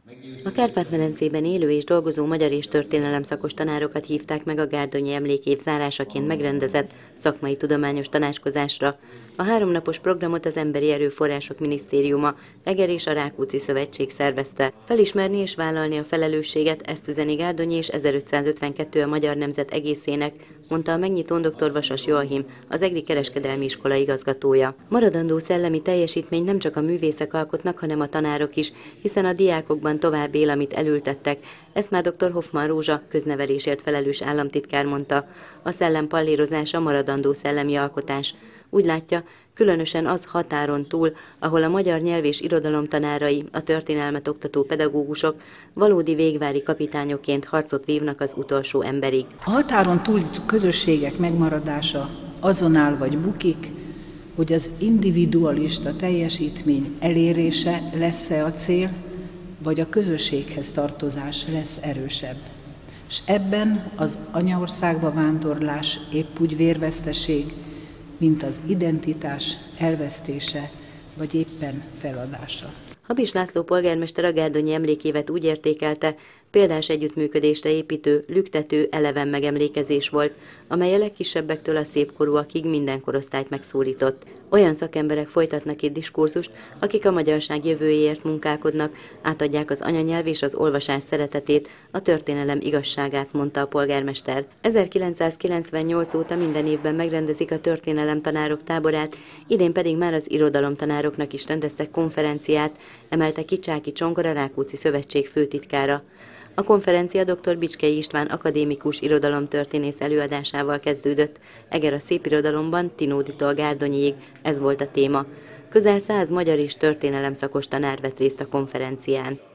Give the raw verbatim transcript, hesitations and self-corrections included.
A Kárpát-medencében élő és dolgozó magyar és történelem szakos tanárokat hívták meg a Gárdonyi Emlékév zárásaként megrendezett szakmai tudományos tanácskozásra. A háromnapos programot az Emberi Erőforrások Minisztériuma, Eger és a Rákóczi Szövetség szervezte. Felismerni és vállalni a felelősséget, ezt üzeni Gárdonyi és ezerötszázötvenkettő a magyar nemzet egészének, mondta a megnyitón dr. Vasas Joachim, az Egri Kereskedelmi Iskola igazgatója. Maradandó szellemi teljesítmény nem csak a művészek alkotnak, hanem a tanárok is, hiszen a diákokban tovább él, amit elültettek. Ezt már dr. Hoffman Rózsa, köznevelésért felelős államtitkár mondta. A szellem pallérozása maradandó szellemi alkotás. Úgy látja, különösen az határon túl, ahol a magyar nyelv és irodalom tanárai, a történelmet oktató pedagógusok valódi végvári kapitányokként harcot vívnak az utolsó emberig. A határon túli közösségek megmaradása azon áll vagy bukik, hogy az individualista teljesítmény elérése lesz-e a cél, vagy a közösséghez tartozás lesz erősebb. És ebben az anyaországba vándorlás épp úgy vérveszteség, mint az identitás elvesztése, vagy éppen feladása. Habis László polgármester a Gárdonyi Emlékévet úgy értékelte, példás együttműködésre építő, lüktető, eleven megemlékezés volt, amely a legkisebbektől a szépkorúakig minden korosztályt megszólított. Olyan szakemberek folytatnak itt diskurzust, akik a magyarság jövőjéért munkálkodnak, átadják az anyanyelv és az olvasás szeretetét, a történelem igazságát, mondta a polgármester. ezerkilencszázkilencvennyolc óta minden évben megrendezik a történelem tanárok táborát, idén pedig már az irodalomtanároknak is rendeztek konferenciát, emelte ki Csáky Csongor, a Rákóczi Szövetség főtitkára. A konferencia dr. Bicskei István akadémikus irodalomtörténész előadásával kezdődött. Eger a szépirodalomban Tinóditól Gárdonyiig, ez volt a téma. Közel száz magyar és történelem szakos tanár vett részt a konferencián.